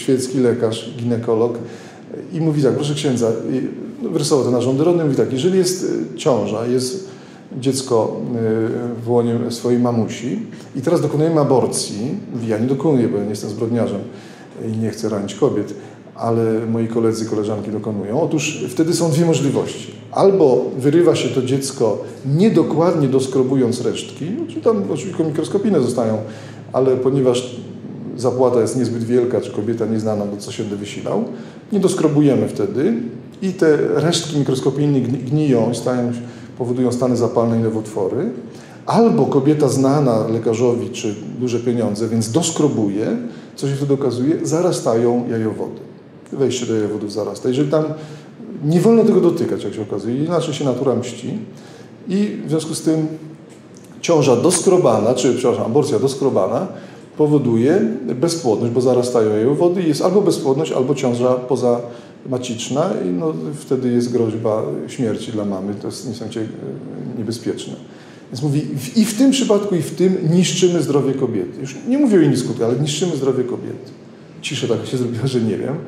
świecki lekarz, ginekolog i mówi tak, proszę księdza, wyrysował to narządy rodne, mówi tak, jeżeli jest ciąża, jest dziecko w łonie swojej mamusi i teraz dokonujemy aborcji, ja nie dokonuję, bo ja nie jestem zbrodniarzem i nie chcę ranić kobiet, ale moi koledzy, koleżanki dokonują. Otóż wtedy są dwie możliwości. Albo wyrywa się to dziecko niedokładnie doskrobując resztki, czy tam oczywiście mikroskopijne zostają, ale ponieważ zapłata jest niezbyt wielka, czy kobieta nie zna, bo co się będę wysilał, nie doskrobujemy wtedy i te resztki mikroskopijne gniją, powodują stany zapalne i nowotwory. Albo kobieta znana lekarzowi, czy duże pieniądze, więc doskrobuje, co się wtedy okazuje, zarastają jajowody. Wejście do jajowodów zarasta. Jeżeli tam nie wolno tego dotykać, jak się okazuje, inaczej się natura mści i w związku z tym ciąża doskrobana, aborcja doskrobana powoduje bezpłodność, bo zarastają jajowody i jest albo bezpłodność, albo ciąża pozamaciczna i wtedy jest groźba śmierci dla mamy. To jest niesamowicie niebezpieczne. Więc mówi, i w tym przypadku, i w tym niszczymy zdrowie kobiety. Już nie mówię o innych skutkach, ale niszczymy zdrowie kobiety. Cisza taka się zrobiła, że nie wiem.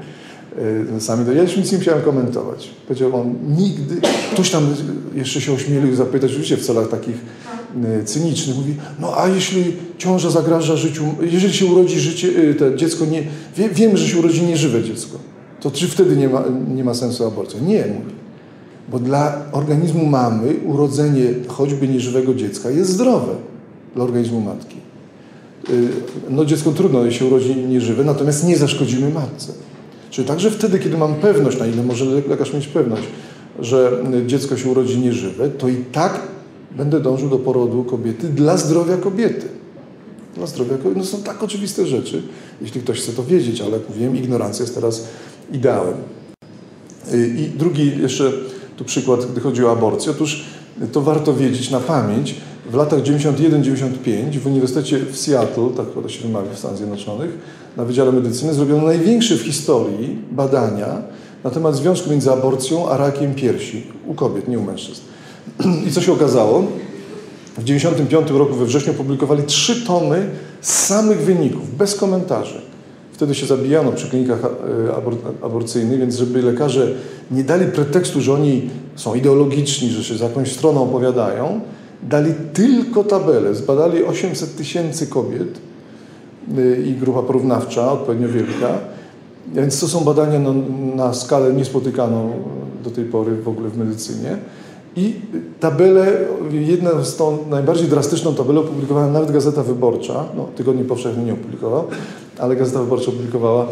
Ja już nic nie musiałem komentować. Powiedział on, nigdy... Ktoś tam jeszcze się ośmielił zapytać, oczywiście w celach takich cynicznych. Mówi, a jeśli ciąża zagraża życiu, jeżeli się urodzi to dziecko, wiemy, że się urodzi nieżywe dziecko, to czy wtedy nie ma sensu aborcja? Nie, mówi. Bo dla organizmu mamy urodzenie choćby nieżywego dziecka jest zdrowe dla organizmu matki. Dziecko trudno się urodzi nieżywe, natomiast nie zaszkodzimy matce. Czyli także wtedy, kiedy mam pewność, na ile może lekarz mieć pewność, że dziecko się urodzi nieżywe, to i tak będę dążył do porodu kobiety dla zdrowia kobiety. Dla zdrowia kobiety. Są tak oczywiste rzeczy, jeśli ktoś chce to wiedzieć, ale jak mówiłem, ignorancja jest teraz ideałem. I drugi jeszcze tu przykład, gdy chodzi o aborcję. Otóż to warto wiedzieć na pamięć. W latach 91-95 w Uniwersytecie w Seattle, tak to się wymawia w Stanach Zjednoczonych, na Wydziale Medycyny zrobiono największe w historii badania na temat związku między aborcją a rakiem piersi u kobiet, nie u mężczyzn. I co się okazało? W 95 roku we wrześniu publikowali 3 tomy samych wyników, bez komentarzy. Wtedy się zabijano przy klinikach aborcyjnych, więc żeby lekarze nie dali pretekstu, że oni są ideologiczni, że się za jakąś stroną opowiadają, dali tylko tabelę. Zbadali 800 000 kobiet i grupa porównawcza, odpowiednio wielka. Więc to są badania na skalę niespotykaną do tej pory w ogóle w medycynie. I tabelę, jedna z tą najbardziej drastyczną tabelę opublikowała nawet Gazeta Wyborcza. Tygodnik Powszechny nie opublikował, ale Gazeta Wyborcza opublikowała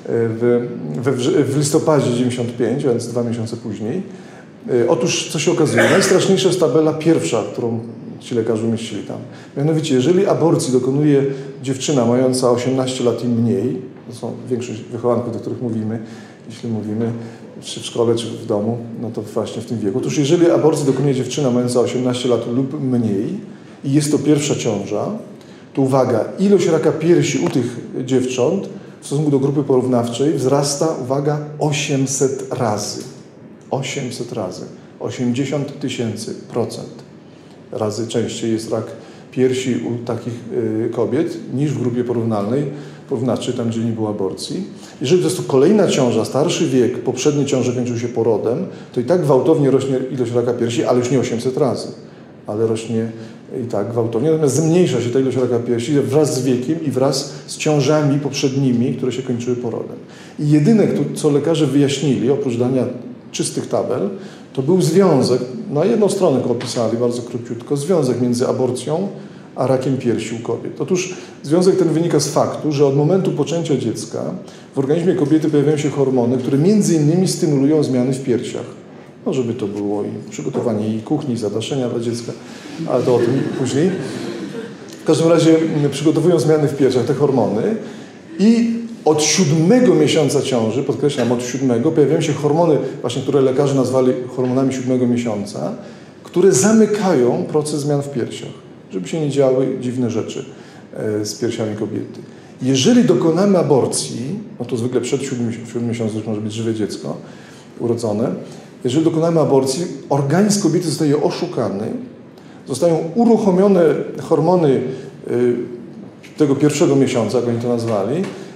w listopadzie 95, a więc 2 miesiące później. Otóż, co się okazuje, najstraszniejsza jest tabela pierwsza, którą ci lekarze umieścili tam. Mianowicie, jeżeli aborcji dokonuje dziewczyna mająca 18 lat i mniej, to są większość wychowanków, do których mówimy, jeśli mówimy, czy w szkole, czy w domu, to właśnie w tym wieku. Otóż jeżeli aborcji dokonuje dziewczyna mająca 18 lat lub mniej i jest to pierwsza ciąża, to uwaga, ilość raka piersi u tych dziewcząt w stosunku do grupy porównawczej wzrasta, uwaga, 800 razy. 800 razy. 80 000% razy częściej jest rak piersi u takich kobiet niż w grupie porównawczej, tam gdzie nie było aborcji. Jeżeli to jest to kolejna ciąża, starszy wiek, poprzednie ciąże kończył się porodem, to i tak gwałtownie rośnie ilość raka piersi, ale już nie 800 razy, ale rośnie i tak gwałtownie. Natomiast zmniejsza się ta ilość raka piersi wraz z wiekiem i wraz z ciążami poprzednimi, które się kończyły porodem. I jedyne, co lekarze wyjaśnili, oprócz dania czystych tabel, to był związek, na jedną stronę go opisali bardzo króciutko, związek między aborcją a rakiem piersi u kobiet. Otóż związek ten wynika z faktu, że od momentu poczęcia dziecka w organizmie kobiety pojawiają się hormony, które między innymi stymulują zmiany w piersiach. Żeby to było i przygotowanie i kuchni, i zadaszenia dla dziecka, ale to o tym później. W każdym razie przygotowują zmiany w piersiach, te hormony i od 7 miesiąca ciąży, podkreślam, od 7, pojawiają się hormony, właśnie które lekarze nazwali hormonami 7 miesiąca, które zamykają proces zmian w piersiach, żeby się nie działy dziwne rzeczy z piersiami kobiety. Jeżeli dokonamy aborcji, to zwykle przed 7 miesiącem już może być żywe dziecko urodzone, jeżeli dokonamy aborcji, organizm kobiety zostaje oszukany, zostają uruchomione hormony tego 1 miesiąca, jak oni to nazwali,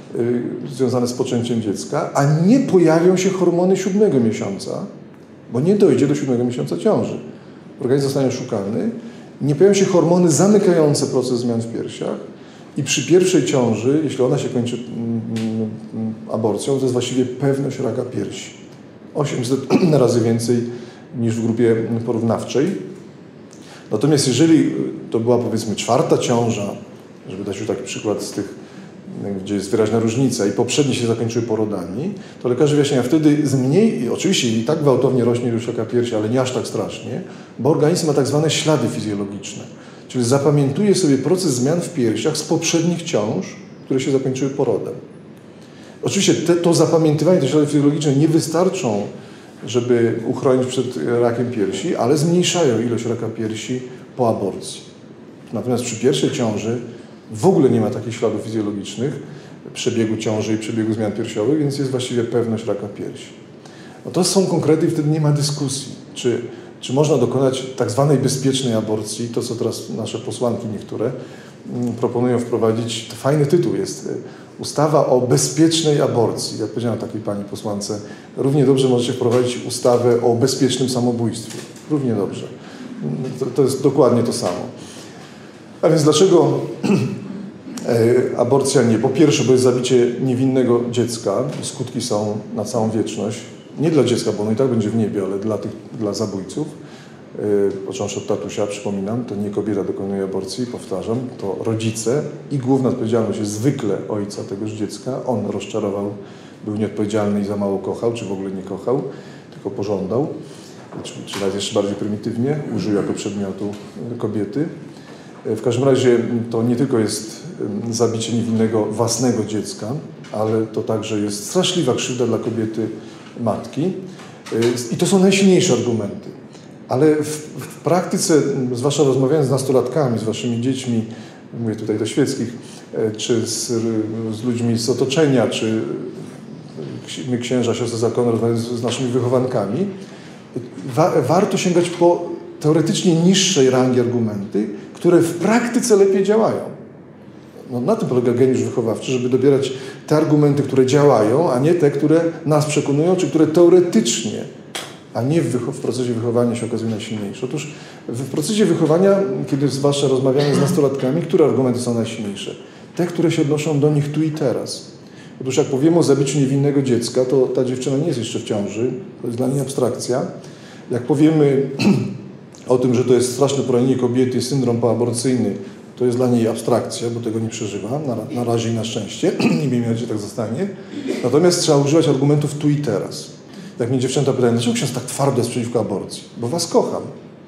związane z poczęciem dziecka, a nie pojawią się hormony 7 miesiąca, bo nie dojdzie do 7 miesiąca ciąży. Organizm zostanie oszukany, nie pojawią się hormony zamykające proces zmian w piersiach i przy pierwszej ciąży, jeśli ona się kończy aborcją, to jest właściwie pewność raka piersi. 800 razy więcej niż w grupie porównawczej. Natomiast jeżeli to była, powiedzmy, 4. ciąża, żeby dać już taki przykład z tych, gdzie jest wyraźna różnica i poprzednie się zakończyły porodami, to lekarze wyjaśniają, wtedy oczywiście i tak gwałtownie rośnie ilość raka piersi, ale nie aż tak strasznie, bo organizm ma tak zwane ślady fizjologiczne, czyli zapamiętuje sobie proces zmian w piersiach z poprzednich ciąż, które się zakończyły porodem. Oczywiście to zapamiętywanie, te ślady fizjologiczne nie wystarczą, żeby uchronić przed rakiem piersi, ale zmniejszają ilość raka piersi po aborcji. Natomiast przy pierwszej ciąży w ogóle nie ma takich śladów fizjologicznych przebiegu ciąży i przebiegu zmian piersiowych, więc jest właściwie pewność raka piersi. No to są konkrety i wtedy nie ma dyskusji, czy można dokonać tak zwanej bezpiecznej aborcji, to co teraz nasze posłanki niektóre proponują wprowadzić. To fajny tytuł jest. Ustawa o bezpiecznej aborcji. Jak powiedziałem takiej pani posłance, równie dobrze możecie wprowadzić ustawę o bezpiecznym samobójstwie. Równie dobrze. To jest dokładnie to samo. A więc dlaczego aborcja nie? Po pierwsze, bo jest zabicie niewinnego dziecka. Skutki są na całą wieczność. Nie dla dziecka, bo ono i tak będzie w niebie, ale dla zabójców. Począwszy od tatusia, przypominam, to nie kobieta dokonuje aborcji, powtarzam, to rodzice i główna odpowiedzialność jest zwykle ojca tegoż dziecka. On rozczarował, był nieodpowiedzialny i za mało kochał, czy w ogóle nie kochał, tylko pożądał, czy nawet jeszcze bardziej prymitywnie, użył jako przedmiotu kobiety. W każdym razie to nie tylko jest zabicie niewinnego własnego dziecka, ale to także jest straszliwa krzywda dla kobiety matki. I to są najsilniejsze argumenty. Ale w praktyce, zwłaszcza rozmawiając z nastolatkami, z waszymi dziećmi, mówię tutaj do świeckich, czy z ludźmi z otoczenia, czy my księża, siostry zakonu, rozmawiając z naszymi wychowankami, warto sięgać po teoretycznie niższej rangi argumenty, które w praktyce lepiej działają. No, na tym polega geniusz wychowawczy, żeby dobierać te argumenty, które działają, a nie te, które nas przekonują, czy które teoretycznie, a nie w procesie wychowania się okazują najsilniejsze. Otóż w procesie wychowania, kiedy zwłaszcza rozmawiamy z nastolatkami, które argumenty są najsilniejsze? Te, które się odnoszą do nich tu i teraz. Otóż jak powiemy o zabiciu niewinnego dziecka, to ta dziewczyna nie jest jeszcze w ciąży, to jest dla niej abstrakcja. Jak powiemy o tym, że to jest straszne poranienie kobiety, syndrom poaborcyjny, to jest dla niej abstrakcja, bo tego nie przeżywa, na razie i na szczęście, nie miejmy nadzieję, że tak zostanie. Natomiast trzeba używać argumentów tu i teraz. Jak mnie dziewczęta pytają, dlaczego ksiądz tak twardo jest przeciwko aborcji? Bo was kocham.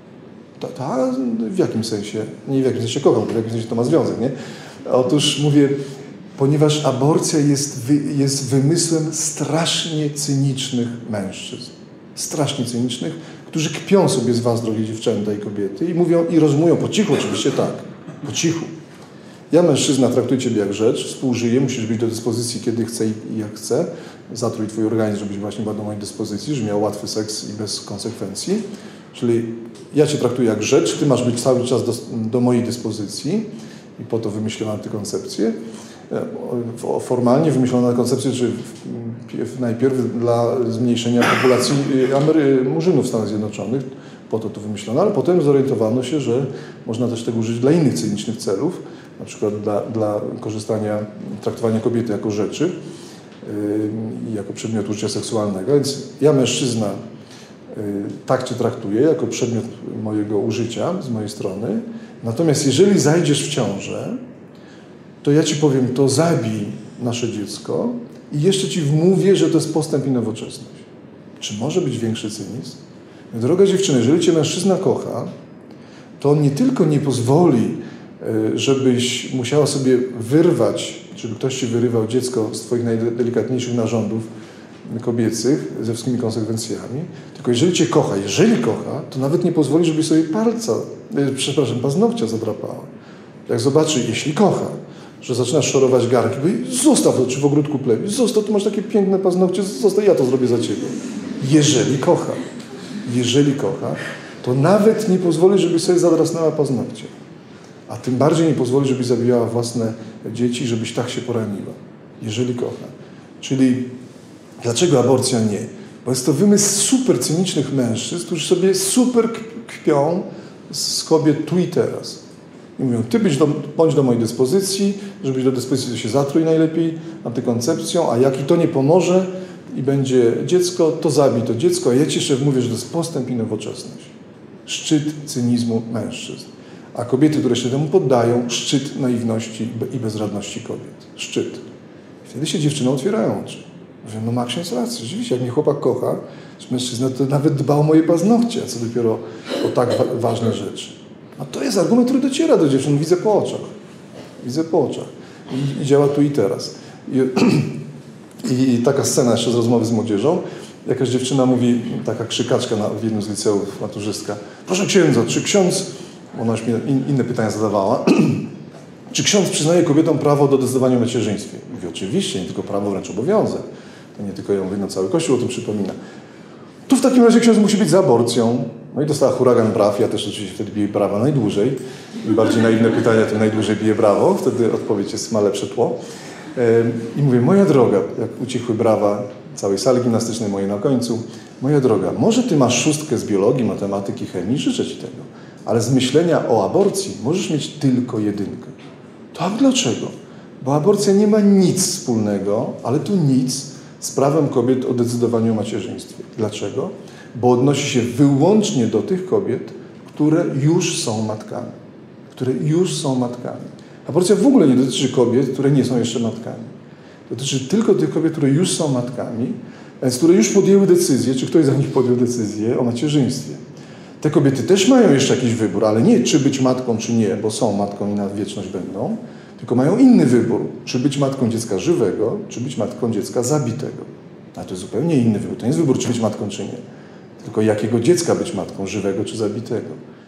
W jakim sensie? Nie w jakim sensie kocham, bo w jakim sensie to ma związek, nie? Otóż mówię, ponieważ aborcja jest wymysłem strasznie cynicznych mężczyzn. Strasznie cynicznych, którzy kpią sobie z was, drogie dziewczęta i kobiety, i mówią, i rozumują po cichu oczywiście tak, po cichu. Ja, mężczyzna, traktuję ciebie jak rzecz, współżyję, musisz być do dyspozycji, kiedy chcę i jak chcę. Zatrój twój organizm, żebyś właśnie był do mojej dyspozycji, żeby miał łatwy seks i bez konsekwencji. Czyli ja cię traktuję jak rzecz, ty masz być cały czas do mojej dyspozycji i po to wymyślono antykoncepcję. Formalnie wymyślono antykoncepcję, czy najpierw dla zmniejszenia populacji murzynów w Stanach Zjednoczonych, po to wymyślono, ale potem zorientowano się, że można też tego użyć dla innych cynicznych celów, na przykład dla traktowania kobiety jako rzeczy i jako przedmiotu życia seksualnego. Więc ja, mężczyzna, tak cię traktuję jako przedmiot mojego użycia z mojej strony. Natomiast jeżeli zajdziesz w ciążę, to ja ci powiem, to zabij nasze dziecko i jeszcze ci wmówię, że to jest postęp i nowoczesność. Czy może być większy cynizm? Droga dziewczyno, jeżeli cię mężczyzna kocha, to on nie tylko nie pozwoli, żebyś musiała sobie wyrwać, żeby ktoś ci wyrywał dziecko z twoich najdelikatniejszych narządów kobiecych ze wszystkimi konsekwencjami, tylko jeżeli cię kocha, to nawet nie pozwoli, żebyś sobie paznokcia zadrapała. Jak zobaczy, jeśli kocha, że zaczynasz szorować garnki, bo zostaw to, czy w ogródku plewi, zostaw, tu masz takie piękne paznokcie, zostaw, ja to zrobię za ciebie. Jeżeli kocha, to nawet nie pozwoli, żebyś sobie zadrasnęła paznokcie. A tym bardziej nie pozwoli, żebyś zabijała własne dzieci, żebyś tak się poraniła. jeżeli kocha. Czyli dlaczego aborcja nie? Bo jest to wymysł super cynicznych mężczyzn, którzy sobie super kpią z kobiet tu i teraz. I mówią, ty bądź do mojej dyspozycji, żeby być do dyspozycji, to się zatruj najlepiej antykoncepcją, a jak i to nie pomoże i będzie dziecko, to zabij to dziecko, a ja ci jeszcze mówię, że to jest postęp i nowoczesność. Szczyt cynizmu mężczyzn. A kobiety, które się temu poddają, szczyt naiwności i bezradności kobiet. Szczyt. I wtedy się dziewczyny otwierają oczy. Mówią, no ma ksiądz rację, rzeczywiście, jak mnie chłopak kocha, mężczyzna to nawet dba o moje paznokcie, co dopiero o tak ważne rzeczy. No to jest argument, który dociera do dziewczyn, widzę po oczach. Widzę po oczach. I działa tu i teraz. I taka scena jeszcze z rozmowy z młodzieżą. Jakaś dziewczyna mówi, taka krzykaczka w jednym z liceów, maturzystka, proszę księdza, czy ksiądz, ona już mi inne pytania zadawała, czy ksiądz przyznaje kobietom prawo do decydowania o macierzyństwie? Mówi, oczywiście, nie tylko prawo, wręcz obowiązek. To nie tylko ja mówię, no cały Kościół o tym przypomina. Tu w takim razie ksiądz musi być za aborcją. No i dostała huragan braw, ja też oczywiście wtedy biję brawa najdłużej. Im bardziej naiwne pytania, tym najdłużej biję brawo. Wtedy odpowiedź jest, ma lepsze tło. I mówię, moja droga, jak ucichły brawa całej sali gimnastycznej, mojej na końcu, moja droga, może ty masz 6 z biologii, matematyki, chemii, życzę ci tego, ale z myślenia o aborcji możesz mieć tylko 1. Tak dlaczego? Bo aborcja nie ma nic wspólnego, ale tu nic, z prawem kobiet o decydowaniu o macierzyństwie. Dlaczego? Bo odnosi się wyłącznie do tych kobiet, które już są matkami. Które już są matkami. Aborcja w ogóle nie dotyczy kobiet, które nie są jeszcze matkami. Dotyczy tylko tych kobiet, które już są matkami, z które już podjęły decyzję, czy ktoś za nich podjął decyzję o macierzyństwie. Te kobiety też mają jeszcze jakiś wybór, ale nie czy być matką, czy nie, bo są matką i na wieczność będą, tylko mają inny wybór, czy być matką dziecka żywego, czy być matką dziecka zabitego. A to jest zupełnie inny wybór. To nie jest wybór, czy być matką, czy nie. Tylko jakiego dziecka być matką, żywego czy zabitego.